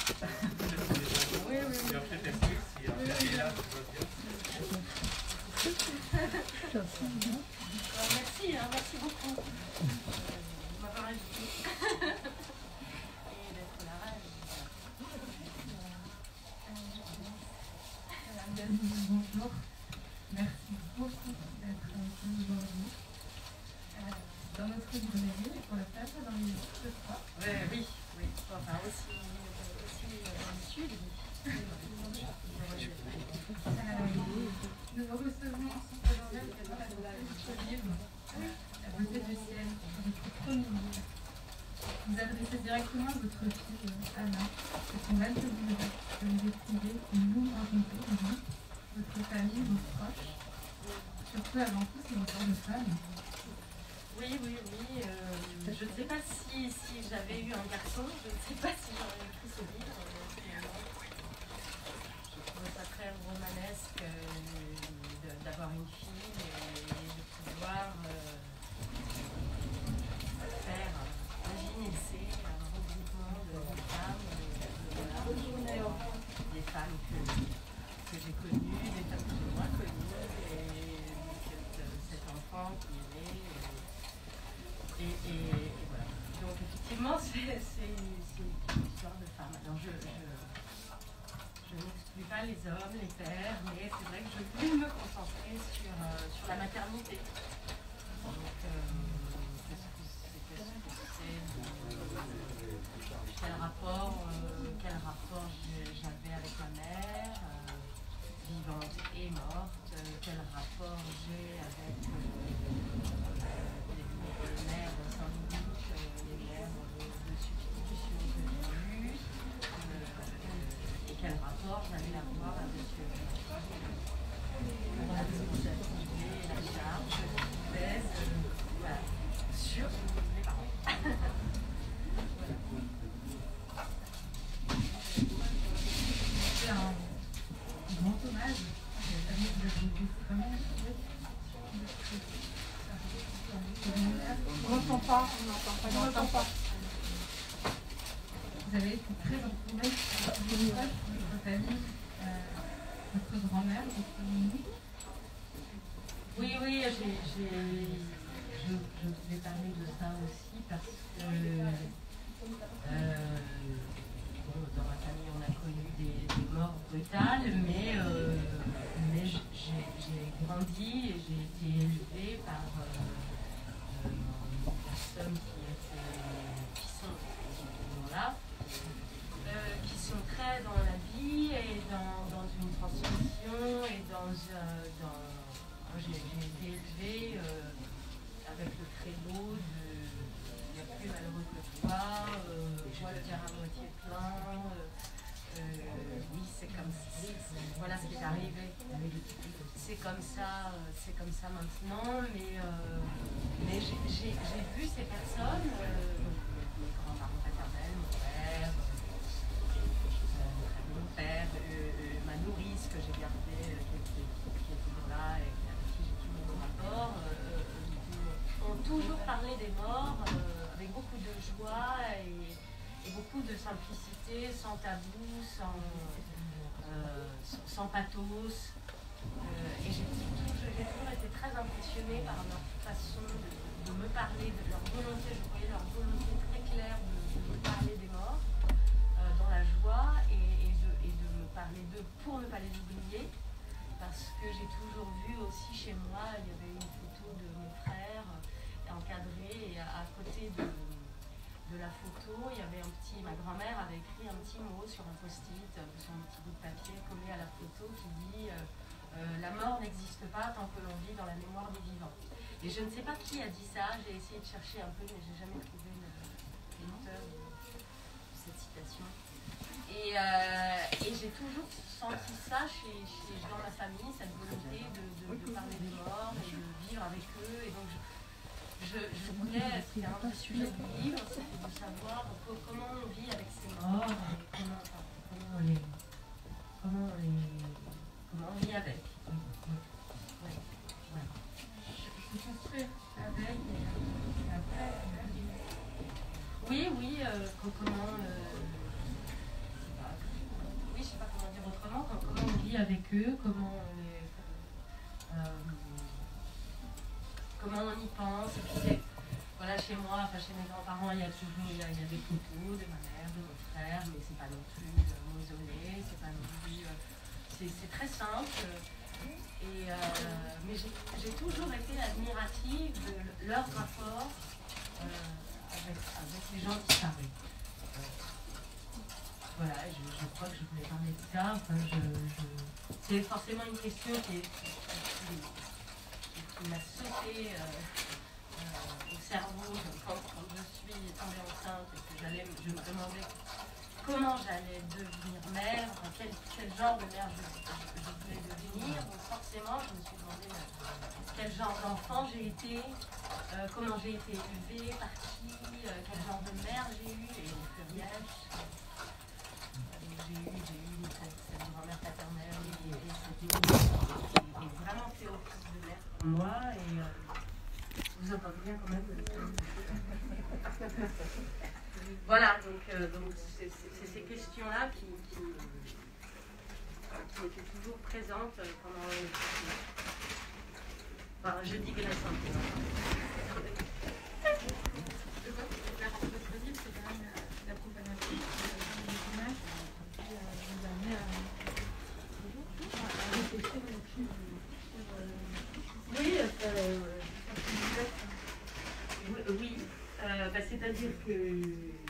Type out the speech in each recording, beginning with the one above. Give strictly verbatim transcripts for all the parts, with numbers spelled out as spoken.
Oui, oui. Et après, t'es plus, si après, là, tu vas dire. Merci, hein, merci beaucoup de m'avoir invité et d'être là. Bonjour, merci beaucoup d'être avec nous aujourd'hui. Dans notre librairie, pour le faire dans les livres, je crois. Oui, oui, oui. Enfin, aussi, aussi dans le sud. Nous vous recevons ensuite aujourd'hui dans la notre livre, La beauté du ciel, votre premier livre. Vous adressez directement à votre fille, Anna, et son vingt-deux livres que vous écrivez et nous racontez, vous, votre famille, vos proches. Surtout avant tout, c'est une histoire de femme. Oui, oui, oui. Euh, je ne sais pas si, si j'avais eu un garçon, je ne sais pas si j'aurais écrit ce livre. Je trouve ça très romanesque euh, d'avoir une fille et de pouvoir euh, faire un gynécée, un regroupement de femmes, de, de, des femmes que, que j'ai connues, des femmes que j'ai moins connues, et cet, cet enfant qui est né. Et, et, et, et voilà. Donc effectivement, c'est une histoire de femme. Alors je, je, je n'exclus pas les hommes, les pères, mais c'est vrai que je voulais me concentrer sur, euh, sur la maternité. Donc euh, qu'est-ce que c'est, quel rapport, euh, quel rapport j'avais avec ma mère, euh, vivante et morte, euh, quel rapport j'ai avec euh, les mères sandwich, les mères de substitution que j'ai eues, euh, et quel rapport j'allais avoir avec la responsabilité et la charge qui pèse euh, voilà, sur mes parents. Voilà. C'est un grand hommage. On n'entend pas, on n'entend pas, on n'entend pas. Vous avez été très entourée par vos proches, votre famille, euh, votre grand-mère, votre mamie. Oui, oui, j'ai, je, je vais parler de ça aussi parce que euh, bon, dans ma famille on a connu des, des morts brutales, mais, euh, mais j'ai grandi et j'ai été élevée par euh, euh, personnes qui, étaient, qui sont voilà, euh, qui sont très dans la vie et dans, dans une transmission et dans, euh, dans j'ai été élevée euh, avec le credo de il n'y a plus malheureux que toi, euh, vois le verre à moitié plein, euh, euh, oui c'est comme ça, voilà ce qui est arrivé, c'est comme ça, c'est comme ça maintenant, mais, euh, mais j'ai vu ces personnes, euh, mes grands-parents paternels, mon père, euh, mon père, euh, euh, ma nourrice que j'ai gardée, euh, qui était, qui était là et Rapport, euh, ont toujours parlé des morts euh, avec beaucoup de joie et, et beaucoup de simplicité, sans tabou, sans, euh, sans, sans pathos. Euh, et j'ai toujours, toujours été très impressionnée par leur façon de, de me parler, de leur volonté. Je voyais leur volonté très claire de, de me parler des morts euh, dans la joie et, et, de, et de me parler d'eux pour ne pas les oublier. Parce que j'ai toujours vu aussi chez moi, il y avait une photo de mon frère encadrée et à, à côté de, de la photo, il y avait un petit, ma grand-mère avait écrit un petit mot sur un post-it, sur un petit bout de papier collé à la photo qui dit euh, euh, la mort n'existe pas tant que l'on vit dans la mémoire des vivants. Et je ne sais pas qui a dit ça, j'ai essayé de chercher un peu, mais j'ai jamais trouvé l'auteur de cette citation. Et, euh, et j'ai toujours senti ça chez, chez, dans ma famille, cette volonté de, de, de parler des morts et de vivre avec eux. Et donc je, je, je voulais, c'était un des sujets du livre, c'était de savoir comment on vit avec ces morts et comment, enfin, comment, on, les, comment, on, les, comment on vit avec. Oui, oui, oui, ouais. Je peux construire avec et après. Oui, oui, euh, comment... Euh, pour autrement, comment on vit avec eux, comment on, est, euh, comment on y pense. Et puis voilà, chez moi, enfin chez mes grands-parents, il y a toujours il y a, il y a des photos de ma mère, de mon frère, mais c'est pas non plus euh, mausolée, c'est pas non plus. Euh, c'est très simple. Et, euh, mais j'ai toujours été admirative de leur rapport euh, avec, avec les gens disparus. Euh, voilà, je, je crois que je voulais parler de ça. Enfin, je, je... C'est forcément une question qui, est, qui, qui, qui m'a sauté euh, euh, au cerveau quand, quand je suis tombée enceinte et que j'allais, je me demandais comment j'allais devenir mère, enfin, quel, quel genre de mère je, je, je voulais devenir. Donc forcément, je me suis demandé euh, quel genre d'enfant j'ai été, euh, comment j'ai été élevée, par qui, euh, quel genre de mère j'ai eu, et au pluriel. J'ai eu, j'ai eu cette, cette grand-mère paternelle et, et cette qui est vraiment fait office de mère pour moi. Et euh, vous entendez bien quand même. Voilà, donc euh, donc c'est ces questions-là qui, qui, qui étaient toujours présentes pendant le enfin, je digresse un peu. Votre livre, c'est quand même la profanation des images qui vous amener à réfléchir là-dessus. Oui, euh, oui, oui. Euh, bah, c'est-à-dire que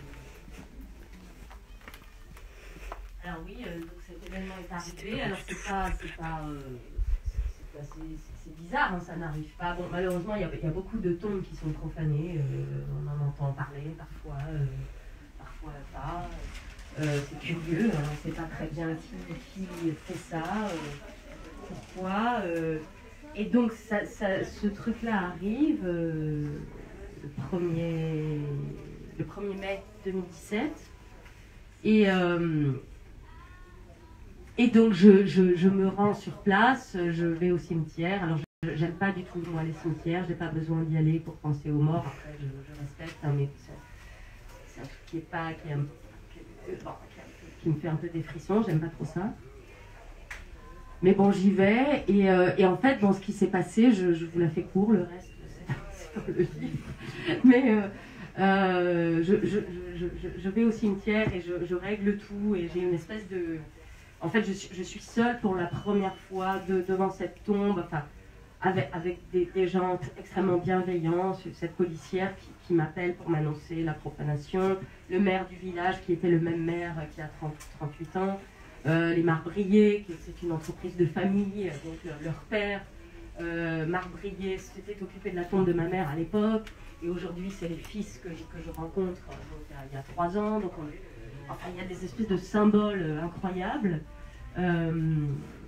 alors oui, euh, donc cet événement est arrivé. Alors c'est pas, c'est pas, euh, c'est bizarre, hein, ça n'arrive pas. Bon, malheureusement, il y, y a beaucoup de tombes qui sont profanées. Euh, on en entend parler parfois, euh, parfois pas. Euh, c'est curieux, hein, on ne sait pas très bien qui, qui fait ça, euh, pourquoi. Euh, et donc ça, ça, ce truc-là arrive euh, le premier, le premier mai deux mille dix-sept. Et euh, Et donc je, je, je me rends sur place, je vais au cimetière. Alors je n'aime pas du tout moi les cimetières, j'ai pas besoin d'y aller pour penser aux morts. Après je, je respecte, hein, mais c'est un truc qui est pas, qui, est un, qui, bon, qui me fait un peu des frissons. J'aime pas trop ça. Mais bon, j'y vais et, euh, et en fait, bon, ce qui s'est passé, je, je vous la fais court, le reste c'est dans le livre. Mais euh, euh, je, je, je, je, je vais au cimetière et je, je règle tout et j'ai une espèce de En fait, je, je suis seule pour la première fois de, devant cette tombe, enfin, avec, avec des, des gens extrêmement bienveillants, cette policière qui, qui m'appelle pour m'annoncer la profanation, le maire du village qui était le même maire qui a trente, trente-huit ans, euh, les Marbriers, qui c'est une entreprise de famille, donc leur, leur père, euh, Marbrier, s'était occupé de la tombe de ma mère à l'époque, et aujourd'hui c'est les fils que, que je rencontre donc, il, y a, il y a trois ans, donc on, enfin, il y a des espèces de symboles incroyables. Euh,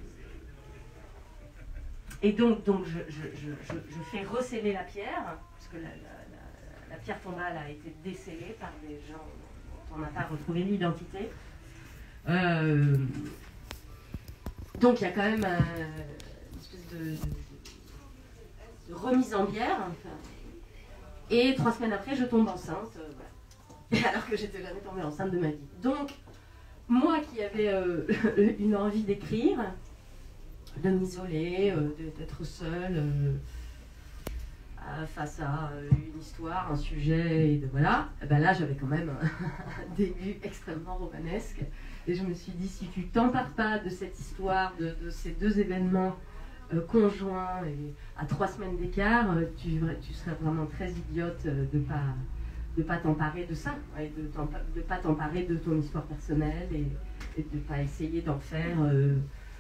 et donc, donc je, je, je, je fais recéler la pierre, parce que la, la, la, la pierre tombale a été décellée par des gens dont on n'a pas retrouvé l'identité. Euh, donc il y a quand même euh, une espèce de, de, de remise en bière. Enfin, et trois semaines après, je tombe enceinte. Euh, voilà. Alors que j'étais jamais tombée enceinte de ma vie. Donc, moi qui avais euh, une envie d'écrire, de m'isoler, euh, d'être seule euh, face à une histoire, un sujet, et de voilà, et ben là j'avais quand même un, un début extrêmement romanesque. Et je me suis dit, si tu t'empares pas de cette histoire, de, de ces deux événements euh, conjoints et à trois semaines d'écart, tu, tu serais vraiment très idiote de pas... de ne pas t'emparer de ça, et de ne pas t'emparer de ton histoire personnelle et, et de ne pas essayer d'en faire euh,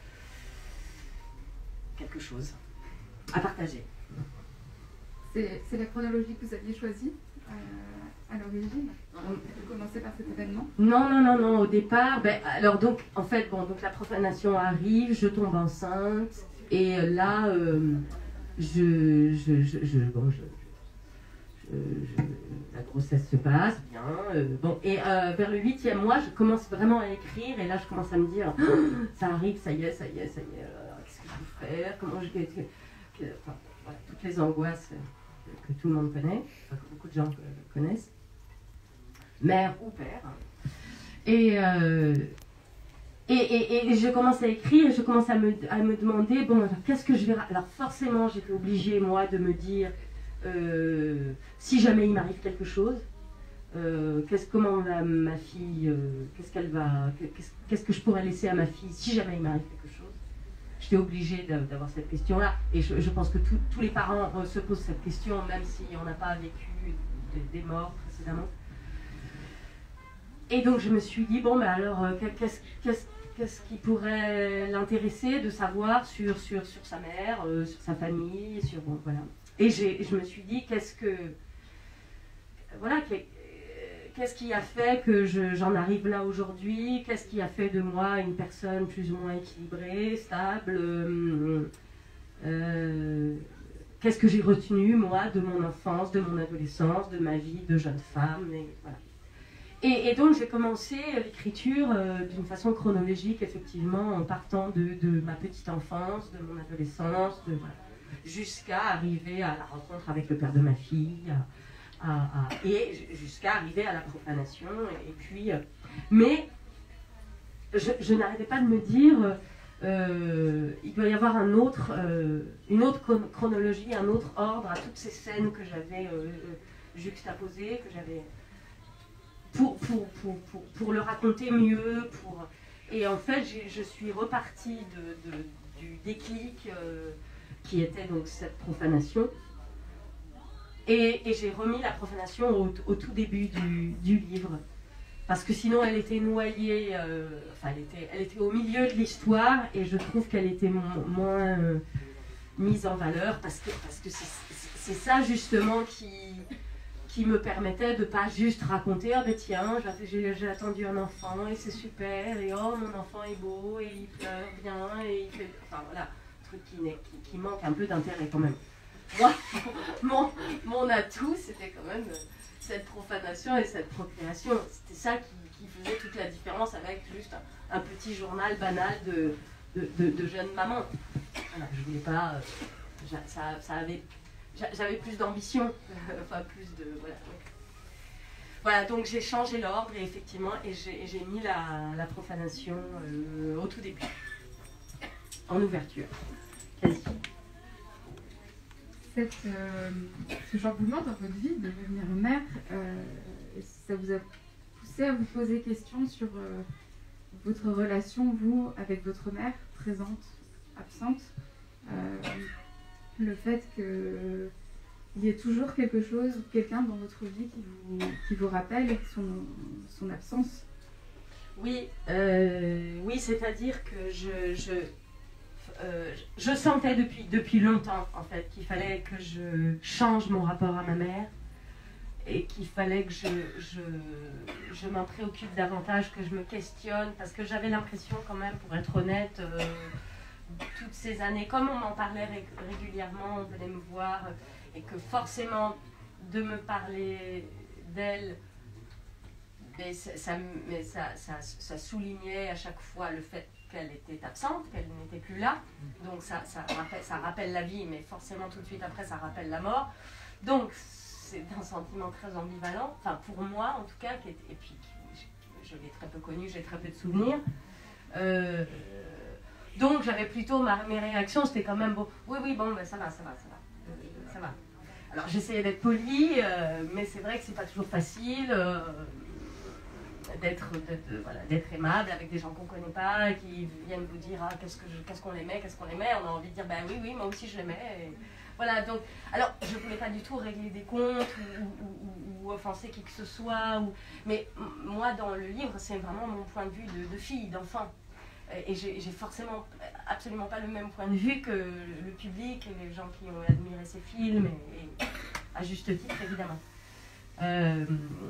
quelque chose à partager. C'est la chronologie que vous aviez choisie euh, à l'origine, de commencer par cet événement? Non, non, non, non, au départ, ben, alors donc, en fait, bon, donc la profanation arrive, je tombe enceinte, et là, euh, je, je, je, je, bon, je, je, je, la grossesse se passe bien, euh, bon, et euh, vers le huitième mois, je commence vraiment à écrire, et là, je commence à me dire, oh, ça arrive, ça y est, ça y est, ça y est, qu'est-ce que je vais faire, comment je vais, que, que, enfin, voilà, toutes les angoisses que tout le monde connaît, enfin, que beaucoup de gens connaissent, mère ou père. Et, euh, Et, et, et je commence à écrire, et je commence à me, à me demander, bon, qu'est-ce que je vais... Alors forcément, j'étais obligée, moi, de me dire, euh, si jamais il m'arrive quelque chose, euh, qu'est-ce, comment va ma fille, euh, qu'est-ce qu'elle va... Qu'est-ce, qu'est-ce que je pourrais laisser à ma fille si jamais il m'arrive quelque chose. J'étais obligée d'avoir cette question-là, et je, je pense que tout, tous les parents se posent cette question, même si on n'a pas vécu des, des morts précédemment. Et donc je me suis dit, bon, ben alors, qu'est-ce, qu'est-ce, qu'est-ce qui pourrait l'intéresser de savoir sur, sur, sur sa mère, euh, sur sa famille, sur... Bon, voilà. Et j'ai, je me suis dit, qu'est-ce que... Voilà, qu'est-ce qui a fait que je, j'en arrive là aujourd'hui? Qu'est-ce qui a fait de moi une personne plus ou moins équilibrée, stable euh, euh, Qu'est-ce que j'ai retenu, moi, de mon enfance, de mon adolescence, de ma vie de jeune femme, et voilà. Et, et donc j'ai commencé l'écriture euh, d'une façon chronologique, effectivement, en partant de, de ma petite enfance, de mon adolescence, de, voilà, jusqu'à arriver à la rencontre avec le père de ma fille, à, à, à, et jusqu'à arriver à la profanation. Et, et puis, euh, mais je, je n'arrêtais pas de me dire, euh, il doit y avoir un autre, euh, une autre chronologie, un autre ordre à toutes ces scènes que j'avais euh, juxtaposées, que j'avais... Pour, pour, pour, pour, pour le raconter mieux, pour... et en fait je suis repartie de, de, du déclic euh, qui était donc cette profanation, et, et j'ai remis la profanation au, au tout début du, du livre, parce que sinon elle était noyée, euh, enfin elle était, elle était au milieu de l'histoire, et je trouve qu'elle était mo- moins euh, mise en valeur, parce que, parce que c'est, c'est ça justement qui... qui me permettait de ne pas juste raconter, ah ben tiens, j'ai, j'ai attendu un enfant et c'est super, et oh mon enfant est beau, et il pleure bien, et il fait... Enfin voilà, truc qui, qui, qui manque un peu d'intérêt quand même. Moi, mon, mon atout, c'était quand même cette profanation et cette procréation. C'était ça qui, qui faisait toute la différence avec juste un, un petit journal banal de, de, de, de jeune maman. Voilà, je voulais pas... Euh, ça, ça avait... J'avais plus d'ambition, enfin plus de... Voilà, donc, voilà, donc j'ai changé l'ordre, et effectivement, et j'ai, et j'ai mis la, la profanation euh, au tout début, en ouverture, quasi. Cette, euh, ce chamboulement dans votre vie de devenir mère, euh, ça vous a poussé à vous poser question sur euh, votre relation, vous, avec votre mère, présente, absente, euh, le fait qu'il y ait toujours quelque chose, quelqu'un dans votre vie qui vous, qui vous rappelle son, son absence. Oui, euh, oui, c'est-à-dire que je, je, euh, je sentais depuis, depuis longtemps, en fait, qu'il fallait que je change mon rapport à ma mère, et qu'il fallait que je, je, je m'en préoccupe davantage, que je me questionne, parce que j'avais l'impression quand même, pour être honnête, euh, toutes ces années, comme on m'en parlait ré- régulièrement, on venait me voir, et que forcément, de me parler d'elle, mais ça, ça, mais ça, ça, ça soulignait à chaque fois le fait qu'elle était absente, qu'elle n'était plus là. Donc ça, ça, rappelle, ça rappelle la vie, mais forcément tout de suite après, ça rappelle la mort. Donc c'est un sentiment très ambivalent, enfin pour moi en tout cas, qui est, et puis je, je l'ai très peu connu, j'ai très peu de souvenirs. Euh, donc j'avais plutôt, ma, mes réactions, c'était quand même, bon, oui, oui, bon, ben, ça va, ça va, ça va, euh, ça va. Alors j'essayais d'être polie, euh, mais c'est vrai que c'est pas toujours facile. Euh, D'être, d'être, voilà, d'être aimable avec des gens qu'on ne connaît pas, et qui viennent vous dire ah, qu'est-ce, que je, qu'est-ce qu'on l'aimait, qu'est-ce qu'on l'aimait, on a envie de dire bah oui, oui, moi aussi je l'aimais. Et voilà, donc, alors je ne voulais pas du tout régler des comptes ou, ou, ou, ou offenser qui que ce soit, ou, mais m- moi dans le livre, c'est vraiment mon point de vue de, de fille, d'enfant. Et, et j'ai, j'ai forcément absolument pas le même point de vue que le public et les gens qui ont admiré ces films, et, et à juste titre évidemment. Euh,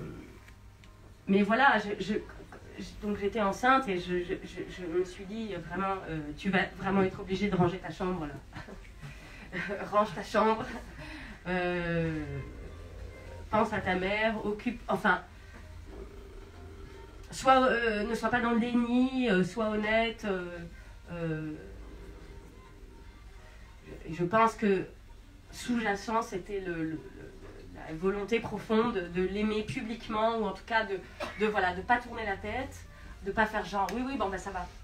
Mais voilà, je, je, je, donc j'étais enceinte et je, je, je, je me suis dit vraiment, euh, tu vas vraiment être obligée de ranger ta chambre là. Range ta chambre, euh, pense à ta mère, occupe, enfin, soit, euh, ne sois pas dans le déni, euh, sois honnête. Euh, euh, je pense que sous-jacent, c'était le, le la volonté profonde de l'aimer publiquement, ou en tout cas de de voilà de pas tourner la tête, de pas faire genre oui oui bon ben ça va,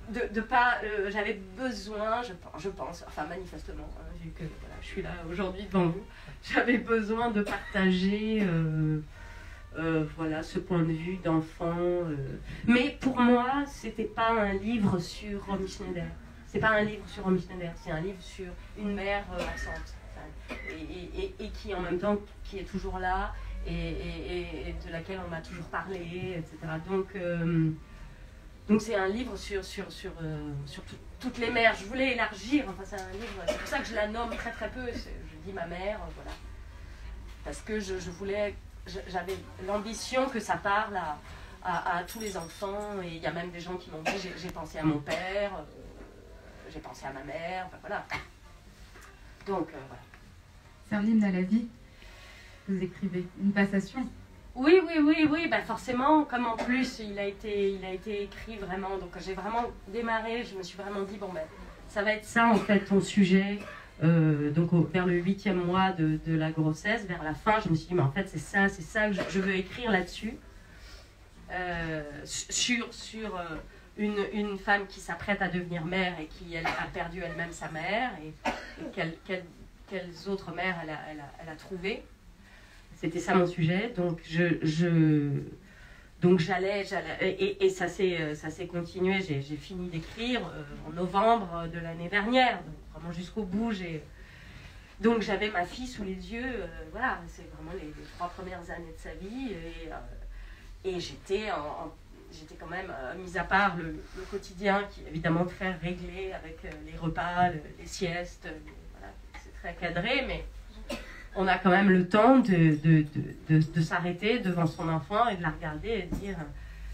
de, de pas, euh, j'avais besoin, je, je pense, enfin manifestement, hein, vu que voilà, je suis là aujourd'hui devant vous, j'avais besoin de partager euh, euh, voilà, ce point de vue d'enfant. Euh. Mais pour moi, c'était pas un livre sur Romy Schneider. C'est pas un livre sur Romy Schneider, c'est un livre sur une mère euh, absente. Enfin, et, et, et qui en même temps, qui est toujours là, et, et, et de laquelle on m'a toujours parlé, et cetera. Donc, euh, donc c'est un livre sur, sur, sur, euh, sur tout, toutes les mères. Je voulais élargir, enfin c'est un livre, c'est pour ça que je la nomme très très peu. Je dis ma mère, voilà. Parce que je, je voulais, j'avais l'ambition que ça parle à, à, à tous les enfants. Et il y a même des gens qui m'ont dit, j'ai, j'ai pensé à mon père, euh, j'ai pensé à ma mère, enfin voilà. Donc euh, voilà. C'est un hymne à la vie. Vous écrivez une passation. Oui, oui, oui, oui, bah forcément, comme en plus il a été, il a été écrit vraiment, donc j'ai vraiment démarré, je me suis vraiment dit, bon ben, ça va être ça en fait ton sujet, euh, donc au, vers le huitième mois de, de la grossesse, vers la fin, je me suis dit, mais en fait c'est ça, c'est ça que je, je veux écrire là-dessus, euh, sur, sur euh, une, une femme qui s'apprête à devenir mère et qui elle, a perdu elle-même sa mère, et, et quelle, quelle, quelles autres mères elle a, elle a, elle a trouvées. C'était ça mon sujet, donc je, je donc j'allais, j'allais et, et ça s'est ça s'est continué. J'ai, j'ai fini d'écrire euh, en novembre de l'année dernière, donc vraiment jusqu'au bout. J'ai donc j'avais ma fille sous les yeux, euh, voilà, c'est vraiment les, les trois premières années de sa vie et euh, et j'étais en, en, j'étais quand même euh, mis à part le, le quotidien qui est évidemment très réglé avec euh, les repas, le, les siestes, les, voilà, c'est très cadré, mais on a quand même le temps de, de, de, de, de s'arrêter devant son enfant et de la regarder et de dire,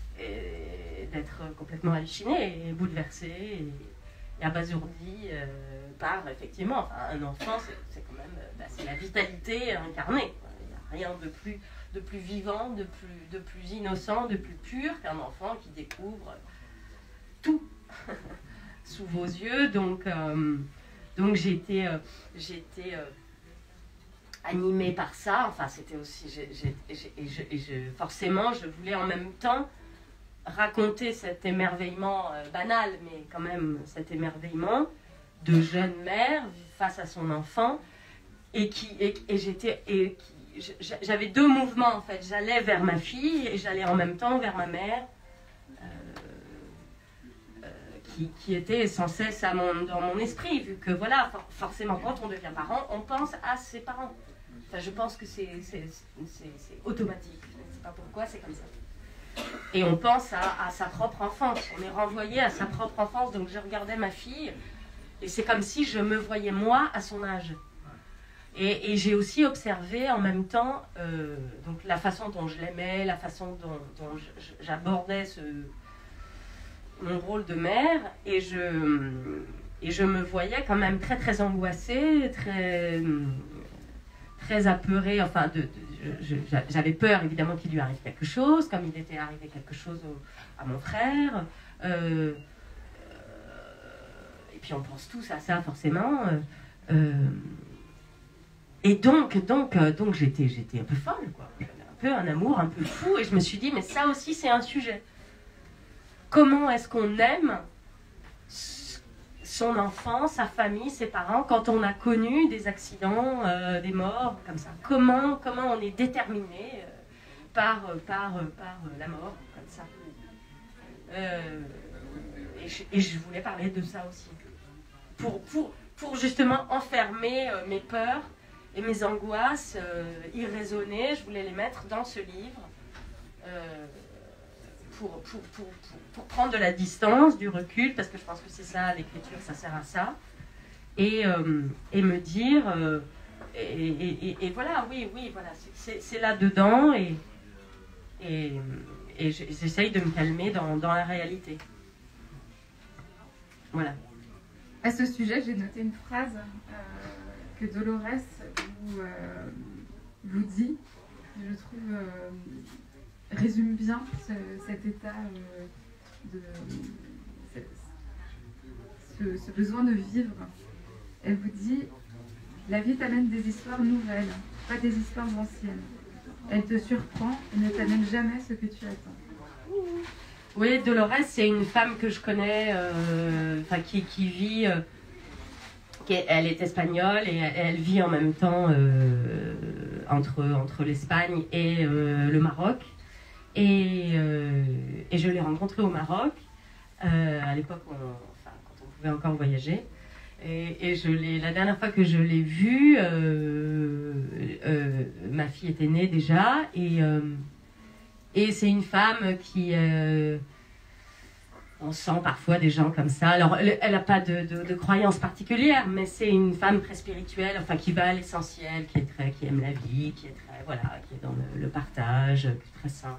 et d'être complètement halluciné et bouleversé et, et abasourdi euh, par, effectivement, enfin, un enfant, c'est, c'est quand même, bah, c'est la vitalité incarnée. Il n'y a rien de plus, de plus vivant, de plus, de plus innocent, de plus pur qu'un enfant qui découvre tout sous vos yeux. Donc, euh, donc j'ai été... Euh, j'ai été euh, animée par ça, enfin c'était aussi, j'ai, j'ai, j'ai, et je, et je, forcément je voulais en même temps raconter cet émerveillement euh, banal, mais quand même cet émerveillement de jeune mère face à son enfant, et qui, et, et j'étais, et qui, j'avais deux mouvements en fait, j'allais vers ma fille et j'allais en même temps vers ma mère, euh, euh, qui, qui était sans cesse à mon, dans mon esprit, vu que voilà, for, forcément quand on devient parent, on pense à ses parents. Enfin, je pense que c'est, c'est, c'est, c'est automatique. Je ne sais pas pourquoi, c'est comme ça. Et on pense à, à sa propre enfance. On est renvoyé à sa propre enfance. Donc je regardais ma fille et c'est comme si je me voyais moi à son âge. Et, et j'ai aussi observé en même temps euh, donc la façon dont je l'aimais, la façon dont, dont je, j'abordais ce, mon rôle de mère. Et je, et je me voyais quand même très très angoissée, très... très apeurée, enfin, de, de, je, je, j'avais peur évidemment qu'il lui arrive quelque chose, comme il était arrivé quelque chose au, à mon frère. Euh, euh, et puis on pense tous à ça forcément. Euh, et donc, donc, donc j'étais, j'étais un peu folle, quoi. J'avais un peu un amour un peu fou, et je me suis dit, mais ça aussi c'est un sujet. Comment est-ce qu'on aime son enfant, sa famille, ses parents, quand on a connu des accidents, euh, des morts, comme ça. Comment, comment on est déterminé euh, par, par, par la mort, comme ça. Euh, et, je, et je voulais parler de ça aussi. Pour, pour, pour justement enfermer euh, mes peurs et mes angoisses euh, irraisonnées, je voulais les mettre dans ce livre. Euh, Pour, pour, pour, pour, pour prendre de la distance, du recul, parce que je pense que c'est ça, l'écriture, ça sert à ça, et, euh, et me dire, euh, et, et, et, et voilà, oui, oui, voilà, c'est, c'est là-dedans, et, et, et j'essaye de me calmer dans, dans la réalité. Voilà. À ce sujet, j'ai noté une phrase euh, que Dolores vous, euh, vous dit, je trouve... Euh, résume bien ce, cet état euh, de ce, ce besoin de vivre. Elle vous dit, la vie t'amène des histoires nouvelles, pas des histoires anciennes. Elle te surprend et ne t'amène jamais ce que tu attends. Oui, Dolores, c'est une femme que je connais, euh, enfin qui, qui vit, euh, qui est, elle est espagnole et elle, elle vit en même temps euh, entre, entre l'Espagne et euh, le Maroc. Et, euh, et je l'ai rencontrée au Maroc, euh, à l'époque où on, enfin, quand on pouvait encore voyager. Et, et je l'ai, la dernière fois que je l'ai vue, euh, euh, ma fille était née déjà, et, euh, et c'est une femme qui... Euh, on sent parfois des gens comme ça. Alors, elle n'a pas de, de, de croyance particulière, mais c'est une femme très spirituelle, enfin qui va à l'essentiel, qui est très, qui aime la vie, qui est très, voilà, qui est dans le, le partage, qui est très simple.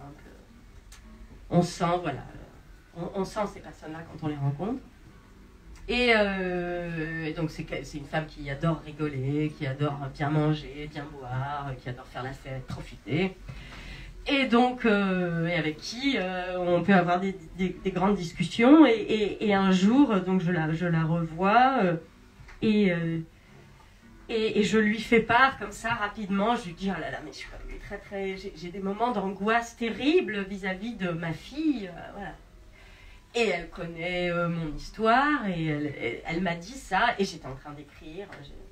On sent, voilà, on, on sent ces personnes-là quand on les rencontre. Et, euh, et donc c'est, c'est une femme qui adore rigoler, qui adore bien manger, bien boire, qui adore faire la fête, profiter. Et donc, euh, et avec qui euh, on peut avoir des, des, des grandes discussions. Et, et, et un jour, donc je la, je la revois euh, et, euh, et, et je lui fais part comme ça rapidement. Je lui dis, oh là là, mais je suis très, très, j'ai, j'ai des moments d'angoisse terribles vis-à-vis de ma fille. Euh, voilà. Et elle connaît euh, mon histoire et elle, elle, elle m'a dit ça. Et j'étais en train d'écrire.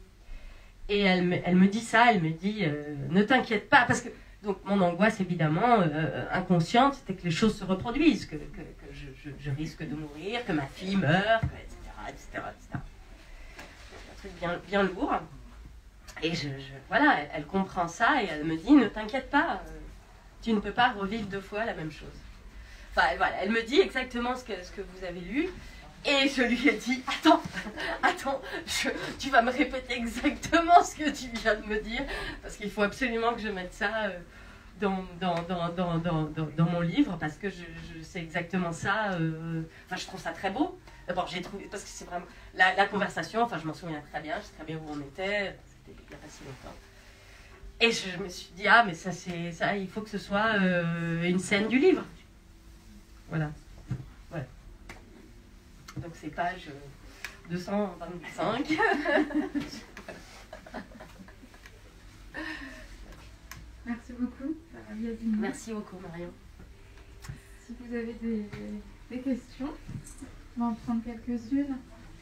Et elle me, elle me dit ça, elle me dit, euh, ne t'inquiète pas, parce que donc mon angoisse évidemment euh, inconsciente, c'était que les choses se reproduisent, que, que, que je, je, je risque de mourir, que ma fille meurt, et cetera, et cetera, et cetera. Un truc bien, bien lourd. Et je, je, voilà, elle, elle comprend ça et elle me dit, ne t'inquiète pas, euh, tu ne peux pas revivre deux fois la même chose. Enfin, voilà, elle me dit exactement ce que, ce que vous avez lu. Et je lui ai dit, attends, attends, je, tu vas me répéter exactement ce que tu viens de me dire, parce qu'il faut absolument que je mette ça euh, dans, dans, dans, dans, dans, dans, dans mon livre, parce que je, je sais exactement ça, euh, enfin je trouve ça très beau. D'abord j'ai trouvé, parce que c'est vraiment, la, la conversation, enfin je m'en souviens très bien, je sais très bien où on était, c'était il n'y a pas si longtemps. Et je, je me suis dit, ah mais ça c'est, ça, il faut que ce soit euh, une scène du livre. Voilà. Voilà. Donc c'est page deux cent vingt-cinq. Merci beaucoup, Yasmine. Merci beaucoup, Marion. Si vous avez des, des questions, on va en prendre quelques-unes.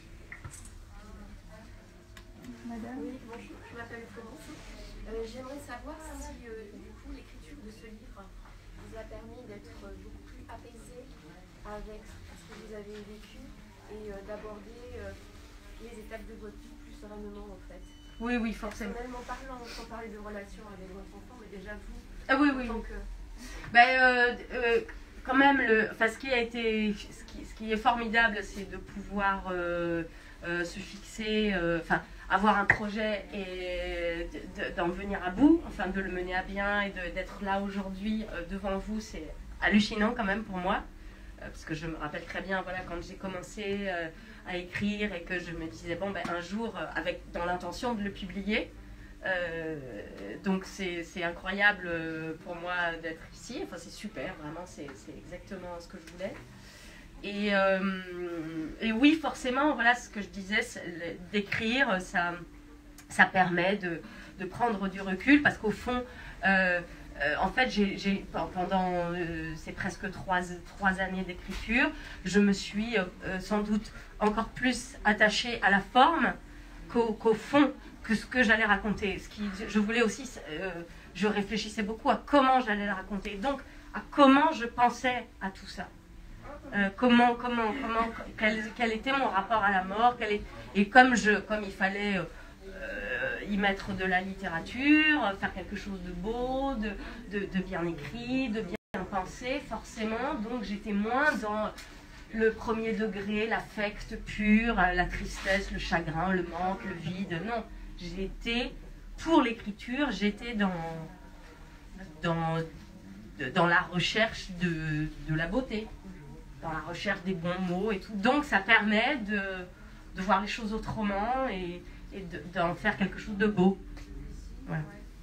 Madame. Oui, bonjour, je m'appelle Florence. Euh, j'aimerais savoir si euh, du coup l'écriture de ce livre vous a permis d'être beaucoup plus apaisé avec ce que vous avez vécu et euh, d'aborder euh, les étapes de votre vie plus sereinement en fait. Oui, oui, forcément. Personnellement parlant, sans parler de relation avec votre enfant, mais déjà vous. Ah oui, oui. Donc, euh... ben, euh, euh, quand même, le, enfin, ce qui a été, ce qui, ce qui est formidable, c'est de pouvoir euh, euh, se fixer, euh, enfin, avoir un projet et de, de, d'en venir à bout, enfin, de le mener à bien et de, d'être là aujourd'hui euh, devant vous, c'est hallucinant quand même pour moi. Parce que je me rappelle très bien, voilà, quand j'ai commencé euh, à écrire et que je me disais, bon, ben, un jour, euh, avec, dans l'intention de le publier, euh, donc c'est, c'est incroyable euh, pour moi d'être ici, enfin c'est super, vraiment, c'est, c'est exactement ce que je voulais. Et, euh, et oui, forcément, voilà, ce que je disais, d'écrire, ça, ça permet de, de prendre du recul, parce qu'au fond, euh, Euh, en fait, j'ai, j'ai, pendant euh, ces presque trois, trois années d'écriture, je me suis euh, sans doute encore plus attachée à la forme qu'au, qu'au fond, que ce que j'allais raconter. Ce qui, je voulais aussi, euh, je réfléchissais beaucoup à comment j'allais le raconter, donc à comment je pensais à tout ça. Euh, comment, comment, comment, quel, quel était mon rapport à la mort, quel est, et comme, je, comme il fallait... Euh, y mettre de la littérature, faire quelque chose de beau, de, de, de bien écrit, de bien pensé, forcément. Donc j'étais moins dans le premier degré, l'affect pur, la tristesse, le chagrin, le manque, le vide. Non, j'étais, pour l'écriture, j'étais dans, dans, dans la recherche de, de la beauté, dans la recherche des bons mots et tout. Donc ça permet de, de voir les choses autrement et et de, d'en faire quelque chose de beau. Voilà.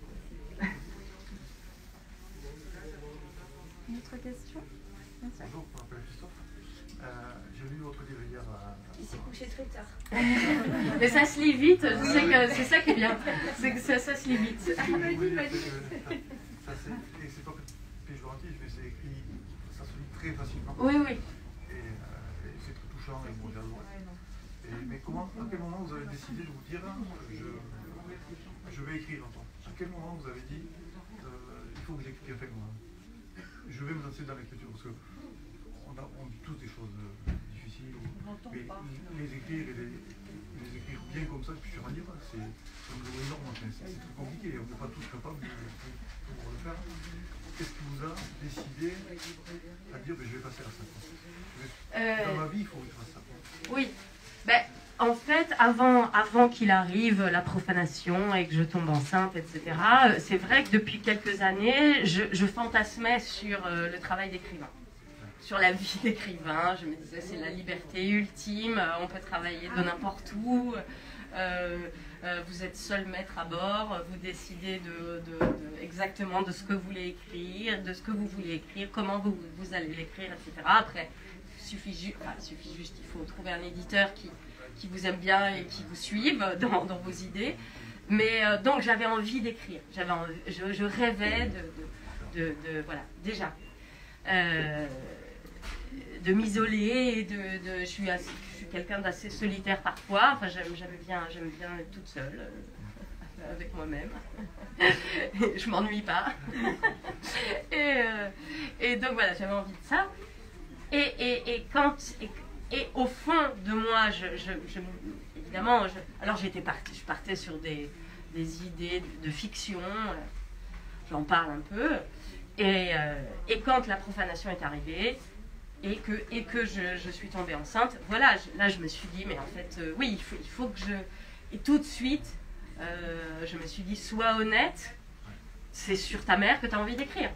Une autre question? Bonjour, je m'appelle Christophe. Euh, j'ai lu votre livre hier. Euh, il s'est couché très tard. Mais ça se lit vite, je sais que c'est ça qui est bien. C'est que ça, ça se lit vite. Il m'a dit, il m'a dit. Ça, c'est, et c'est pas péjoratif, mais c'est écrit, ça se lit très très facilement. Oui, oui. Et, euh, et c'est très touchant et moi j'adore. Et, mais comment, à quel moment vous avez décidé de vous dire je, je vais écrire un temps? À quel moment vous avez dit euh, il faut que j'écrive, enfin, je vais me lancer dans l'écriture? Parce qu'on on dit tous des choses euh, difficiles, mais les écrire et les, les écrire bien comme ça, puis sur un livre, c'est un boulot énorme. Enfin, c'est très compliqué, on n'est pas tous capables de, de, pour le faire. Qu'est-ce qui vous a décidé à dire ben, je vais passer à ça? Euh... Dans ma vie, il faut que je fasse ça. Oui. Ben, en fait, avant, avant qu'il arrive la profanation et que je tombe enceinte, et cetera, c'est vrai que depuis quelques années, je, je fantasmais sur euh, le travail d'écrivain, sur la vie d'écrivain. Je me disais, c'est la liberté ultime, on peut travailler de n'importe où. Euh, euh, vous êtes seul maître à bord, vous décidez de, de, de, exactement de ce que vous voulez écrire, de ce que vous voulez écrire, comment vous, vous allez l'écrire, et cetera. Après, il suffit, ju enfin, suffit juste, il faut trouver un éditeur qui, qui vous aime bien et qui vous suive dans, dans vos idées. Mais euh, donc j'avais envie d'écrire, j'avais je, je rêvais de, de, de, de voilà, déjà. Euh, de m'isoler, de, de, je suis, assez, je suis quelqu'un d'assez solitaire parfois, enfin j'aime bien, j'aime bien être toute seule, euh, avec moi-même, je m'ennuie pas, et, euh, et donc voilà, j'avais envie de ça, et, et, et quand, et, et au fond de moi, je, je, je évidemment, je, alors j'étais partie, je partais sur des, des idées de, de fiction, j'en parle un peu, et, euh, et quand la profanation est arrivée, Et que, et que je, je suis tombée enceinte, voilà, je, là je me suis dit, mais en fait, euh, oui, il faut, il faut que je... Et tout de suite, euh, je me suis dit, sois honnête, c'est sur ta mère que tu as envie d'écrire.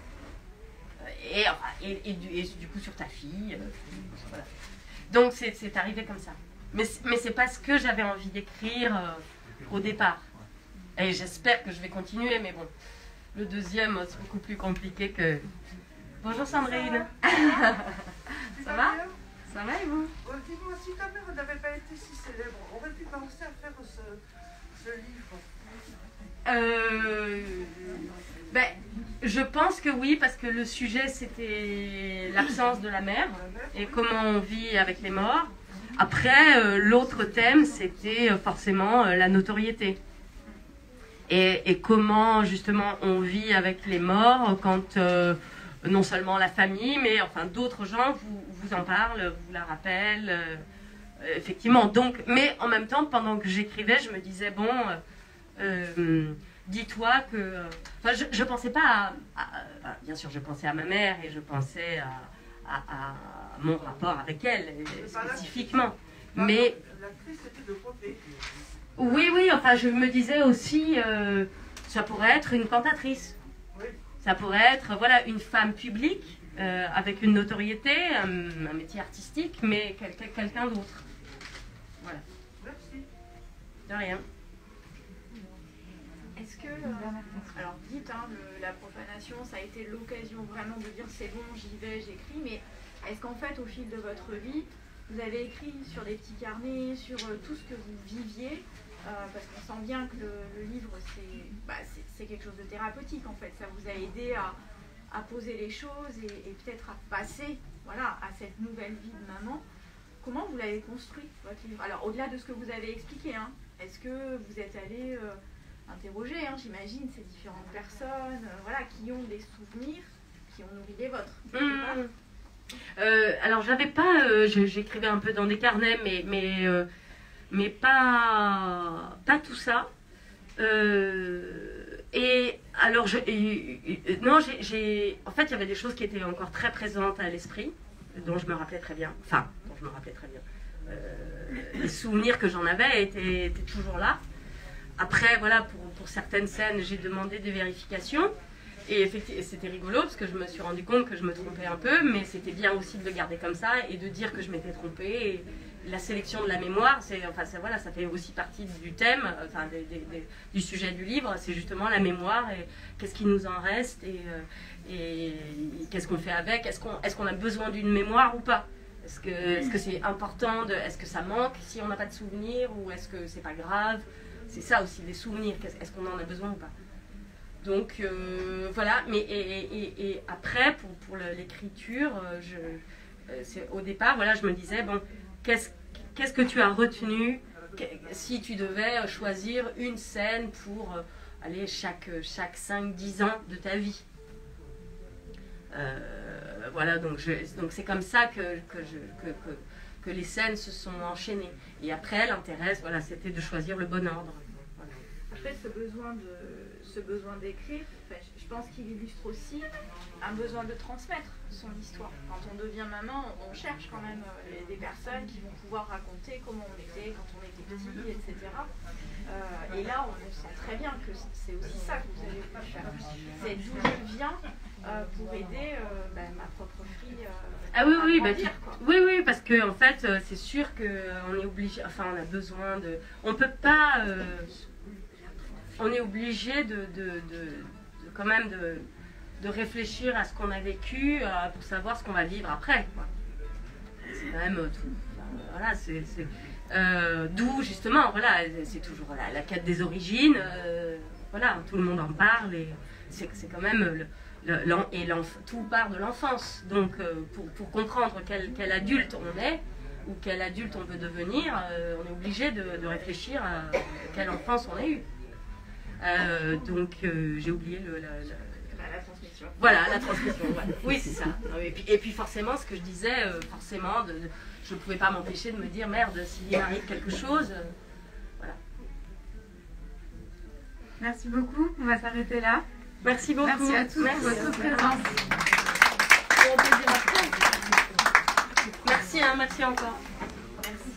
Et, et, et, et, et du coup sur ta fille, euh, voilà. Donc c'est arrivé comme ça. Mais, mais c'est pas ce que j'avais envie d'écrire euh, au départ. Et j'espère que je vais continuer, mais bon, le deuxième, c'est beaucoup plus compliqué que... Bonjour Sandrine. Ça va? Ça va et vous? Dis-moi, si ta mère n'avait pas été si célèbre, aurais-tu pensé à faire ce, ce livre? euh, ben, Je pense que oui, parce que le sujet c'était l'absence de la mère et comment on vit avec les morts. Après, euh, l'autre thème c'était forcément euh, la notoriété. Et, et comment justement on vit avec les morts quand... Euh, non seulement la famille, mais enfin d'autres gens vous, vous en parlent, vous la rappellent, euh, effectivement. Donc, mais en même temps, pendant que j'écrivais, je me disais, bon, euh, euh, dis-toi que... Enfin, je ne pensais pas à, à, à... Bien sûr, je pensais à ma mère et je pensais à, à, à mon rapport avec elle, spécifiquement. Mais... Oui, oui, enfin, je me disais aussi, euh, ça pourrait être une cantatrice. Ça pourrait être voilà, une femme publique, euh, avec une notoriété, un, un métier artistique, mais quel, quel, quelqu'un d'autre. Voilà. Merci. De rien. Est-ce que, euh, alors dites, hein, le, la profanation, ça a été l'occasion vraiment de dire c'est bon, j'y vais, j'écris, mais est-ce qu'en fait, au fil de votre vie, vous avez écrit sur des petits carnets, sur euh, tout ce que vous viviez, Euh, parce qu'on sent bien que le, le livre, c'est bah, quelque chose de thérapeutique en fait. Ça vous a aidé à, à poser les choses et, et peut-être à passer voilà, à cette nouvelle vie de maman. Comment vous l'avez construit, votre livre? Alors, au-delà de ce que vous avez expliqué, hein, est-ce que vous êtes allé euh, interroger, hein, j'imagine, ces différentes personnes euh, voilà, qui ont des souvenirs, qui ont nourri les vôtres? Mmh. euh, Alors, j'avais pas... Euh, j'écrivais un peu dans des carnets, mais... mais euh, mais pas, pas tout ça. Euh, et alors, je, et, et, non, j'ai, en fait, il y avait des choses qui étaient encore très présentes à l'esprit, dont je me rappelais très bien, enfin, dont je me rappelais très bien. Euh, les souvenirs que j'en avais étaient, étaient toujours là. Après, voilà, pour, pour certaines scènes, j'ai demandé des vérifications. Et effectivement, c'était rigolo parce que je me suis rendu compte que je me trompais un peu, mais c'était bien aussi de le garder comme ça et de dire que je m'étais trompée. Et la sélection de la mémoire, c'est, enfin, ça, voilà, ça fait aussi partie du thème, enfin, des, des, des, du sujet du livre. C'est justement la mémoire et qu'est-ce qui nous en reste et, et, et qu'est-ce qu'on fait avec. Est-ce qu'on est-ce qu'on a besoin d'une mémoire ou pas? Est-ce que est-ce que c'est important de, est-ce que ça manque si on n'a pas de souvenirs ou est-ce que c'est pas grave? C'est ça aussi, les souvenirs. Est-ce qu'on en a besoin ou pas? donc euh, voilà, mais et, et, et après pour, pour l'écriture, je, c'est, au départ, voilà, je me disais, bon, qu'est-ce, qu'est-ce que tu as retenu si tu devais choisir une scène pour euh, aller chaque, chaque cinq dix ans de ta vie. Euh, voilà, donc, je, donc c'est comme ça que, que, je, que, que, que les scènes se sont enchaînées. Et après, l'intérêt, voilà, c'était de choisir le bon ordre. Voilà. Après, ce besoin de, ce besoin d'écrire, enfin, je pense qu'il illustre aussi un besoin de transmettre son histoire. Quand on devient maman, on cherche quand même euh, des personnes qui vont pouvoir raconter comment on était quand on était petit, et cetera. Euh, et là, on sent très bien que c'est aussi ça que vous avez pu faire. C'est d'où je viens euh, pour aider euh, bah, ma propre fille euh, ah oui, à oui, grandir, bah, quoi. oui, oui, parce que en fait, euh, c'est sûr qu'on est obligé, enfin, on a besoin de, on peut pas, euh, on est obligé de, de, de, de quand même de de réfléchir à ce qu'on a vécu euh, pour savoir ce qu'on va vivre après, quoi. C'est quand même euh, tout. Enfin, voilà, c'est, c'est, euh, d'où justement, voilà, c'est toujours la, la quête des origines. Euh, voilà, tout le monde en parle et c'est, c'est quand même le, le, l'en, et l'enf, tout part de l'enfance. Donc, euh, pour, pour comprendre quel, quel adulte on est ou quel adulte on veut devenir, euh, on est obligé de, de réfléchir à quelle enfance on a eu. Euh, donc, euh, j'ai oublié le. La, la, La transmission. Voilà, la transmission. Voilà. Oui, c'est ça. Et puis, et puis forcément, ce que je disais, euh, forcément, de, de, je ne pouvais pas m'empêcher de me dire, merde, s'il m'arrive quelque chose, euh, voilà. Merci beaucoup. On va s'arrêter là. Merci beaucoup. Merci à tous Merci. pour votre présence. Et on peut dire après. Merci, hein, merci encore. Merci.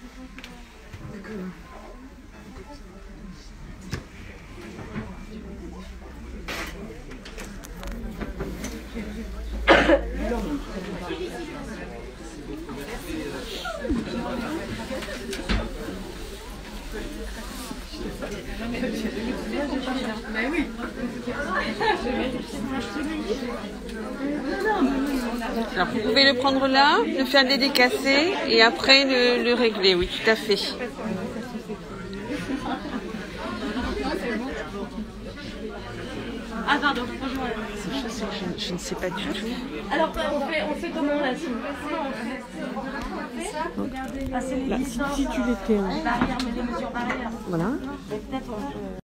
Alors vous pouvez le prendre là, le faire dédicacer et après le, le régler, oui tout à fait. Ah pardon, je, je ne sais pas du tout. Alors on fait, on fait comment là, si vous Là, si, si tu l'étais en... barrière, mais des mesures barrières. Voilà. Mais peut-être on peut...